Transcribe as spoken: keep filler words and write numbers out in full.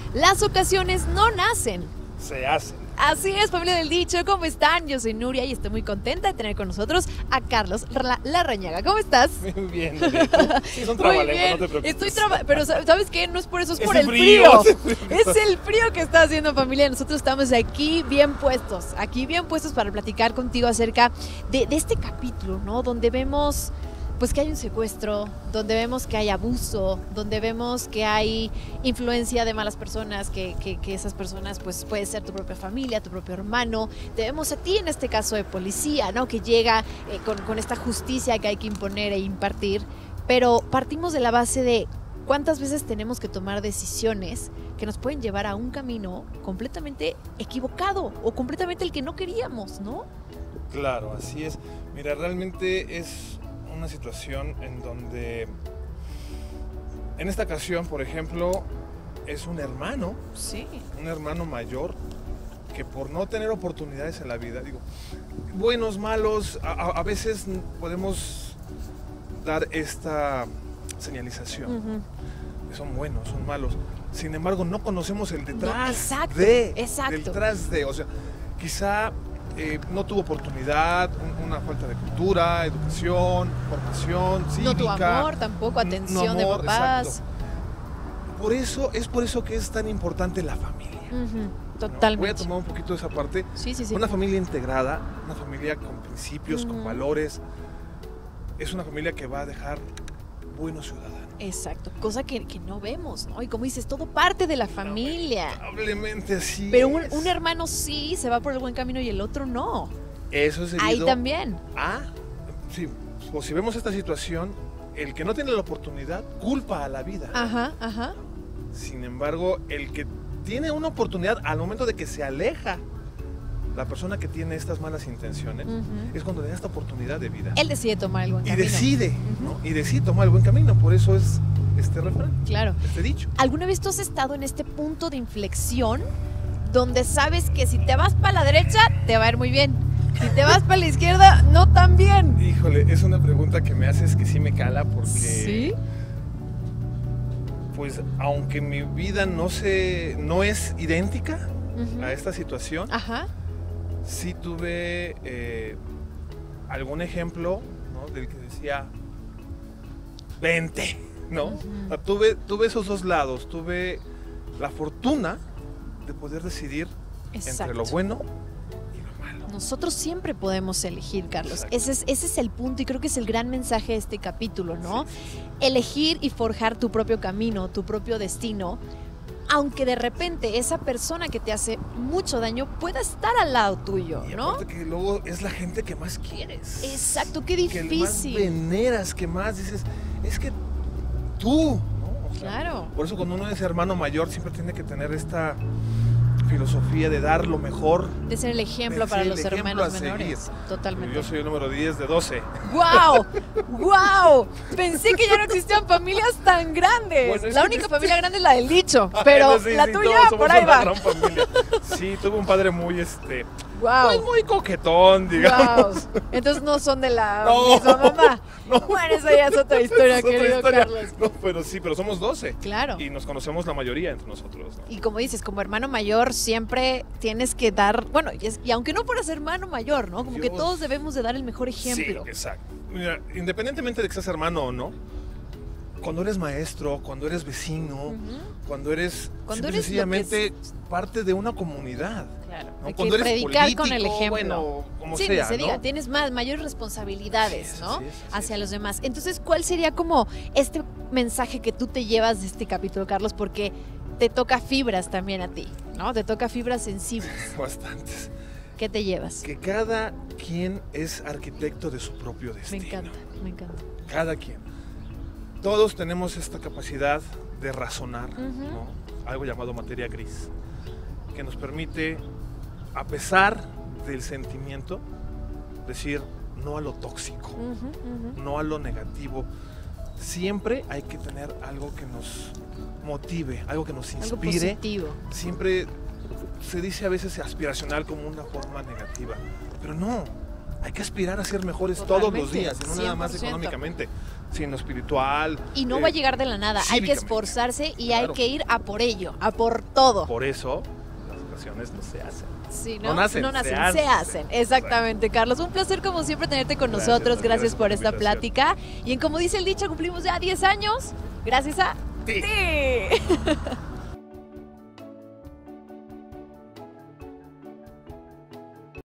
las ocasiones no nacen, se hacen. Así es, familia del dicho, ¿cómo están? Yo soy Nuria y estoy muy contenta de tener con nosotros a Carlos Larrañaga. ¿Cómo estás? Muy bien, Nuria. Sí, son trabalenguas, no te preocupes. Estoy traba pero ¿sabes qué? No es por eso, es, es por el el frío. frío. Es el frío que está haciendo, familia. Nosotros estamos aquí bien puestos, aquí bien puestos para platicar contigo acerca de, de este capítulo, ¿no? Donde vemos pues que hay un secuestro, donde vemos que hay abuso, donde vemos que hay influencia de malas personas, que, que, que esas personas pues puede ser tu propia familia, tu propio hermano. Te vemos a ti en este caso de policía, ¿no? Que llega eh, con, con esta justicia que hay que imponer e impartir, pero partimos de la base de cuántas veces tenemos que tomar decisiones que nos pueden llevar a un camino completamente equivocado o completamente el que no queríamos, ¿no? Claro, así es. Mira, realmente es una situación en donde, en esta ocasión, por ejemplo, es un hermano, sí. un hermano mayor, que por no tener oportunidades en la vida, digo, buenos, malos, a, a veces podemos dar esta señalización, uh-huh. que son buenos, son malos, sin embargo no conocemos el detrás no, exacto, de, exacto. detrás de, o sea, quizá Eh, no tuvo oportunidad, un, una falta de cultura, educación, formación, cívica. No tuvo amor tampoco, atención no amor, de papás. Exacto. Por eso, es por eso que es tan importante la familia. Uh-huh, totalmente. ¿No? Voy a tomar un poquito de esa parte. Sí, sí, sí. Una familia integrada, una familia con principios, uh-huh. con valores. Es una familia que va a dejar buenos ciudadanos. Exacto, cosa que, que no vemos, ¿no? Y como dices, todo parte de la familia. Lamentablemente así. Pero un, un hermano sí se va por el buen camino y el otro no. Eso es debido ahí también. Ah, sí. Pues si vemos esta situación, el que no tiene la oportunidad culpa a la vida. Ajá, ajá. Sin embargo, el que tiene una oportunidad al momento de que se aleja, la persona que tiene estas malas intenciones, uh-huh. es cuando le da esta oportunidad de vida. Él decide tomar el buen y camino. Decide, uh-huh. ¿no? Y decide tomar el buen camino, por eso es este refrán. Claro. Este dicho. ¿Alguna vez tú has estado en este punto de inflexión donde sabes que si te vas para la derecha, te va a ir muy bien? Si te vas para la izquierda, no tan bien. Híjole, es una pregunta que me haces que sí me cala porque... ¿Sí? Pues aunque mi vida no, se, no es idéntica uh-huh. a esta situación, ajá. sí tuve eh, algún ejemplo, ¿no? Del que decía, vente, ¿no? Uh-huh. O sea, tuve, tuve esos dos lados, tuve la fortuna de poder decidir Exacto. entre lo bueno y lo malo. Nosotros siempre podemos elegir, Carlos. Ese es, ese es el punto y creo que es el gran mensaje de este capítulo, ¿no? Sí, sí, sí. Elegir y forjar tu propio camino, tu propio destino. Aunque de repente esa persona que te hace mucho daño pueda estar al lado tuyo, y ¿no? Que luego es la gente que más quieres. Exacto, qué difícil. Que más veneras, que más dices, es que tú, ¿no? O sea, claro. Por eso cuando uno es hermano mayor siempre tiene que tener esta filosofía de dar lo mejor. De ser el ejemplo para los hermanos menores. Totalmente. Yo soy el número diez de doce. ¡Guau! ¡Guau! Pensé que ya no existían familias tan grandes. Bueno, la única que... familia grande es la del dicho, pero sí, la sí, tuya por ahí va. Gran familia. Sí, tuve un padre muy, este, wow. pues muy coquetón, digamos. Wow. Entonces no son de la no, misma mamá. No. Bueno, esa ya es otra historia, es querido otra historia. Carlos. No, pero sí, pero somos doce. Claro. Y nos conocemos la mayoría entre nosotros, ¿no? Y como dices, como hermano mayor siempre tienes que dar, bueno, y, es, y aunque no fueras hermano mayor, ¿no? Como Dios. Que todos debemos de dar el mejor ejemplo. Sí, exacto. Mira, independientemente de que seas hermano o no, cuando eres maestro, cuando eres vecino, uh-huh. cuando eres cuando eres sencillamente es... parte de una comunidad. Claro, ¿no? Hay Cuando que eres predicar político, con el ejemplo. Bueno, como sí, sea, se ¿no? diga, tienes más, mayores responsabilidades, sí, ¿no? Sí, sí, hacia sí. los demás. Entonces, ¿cuál sería como este mensaje que tú te llevas de este capítulo, Carlos? Porque te toca fibras también a ti, ¿no? Te toca fibras sensibles. Bastantes. ¿Qué te llevas? Que cada quien es arquitecto de su propio destino. Me encanta, me encanta. Cada quien. Todos tenemos esta capacidad de razonar, uh-huh. ¿no? Algo llamado materia gris, que nos permite, a pesar del sentimiento, decir no a lo tóxico, uh-huh, uh-huh. no a lo negativo. Siempre hay que tener algo que nos motive, algo que nos inspire. Algo positivo. Siempre se dice a veces aspiracional como una forma negativa, pero no. hay que aspirar a ser mejores todos los Totalmente, días, y no nada más cien por ciento. económicamente, sino espiritual. Y no eh, va a llegar de la nada, hay que cívicamente. esforzarse y Claro. hay que ir a por ello, a por todo. Por eso las relaciones no se hacen. Sí, ¿no? No nacen, no nacen, se se, hacen. hacen. Exactamente, Carlos. Un placer como siempre tenerte con Gracias, nosotros. Tati, Gracias gracias por por la esta invitación. plática. Y en como dice el dicho, cumplimos ya diez años. Gracias a Sí. ti.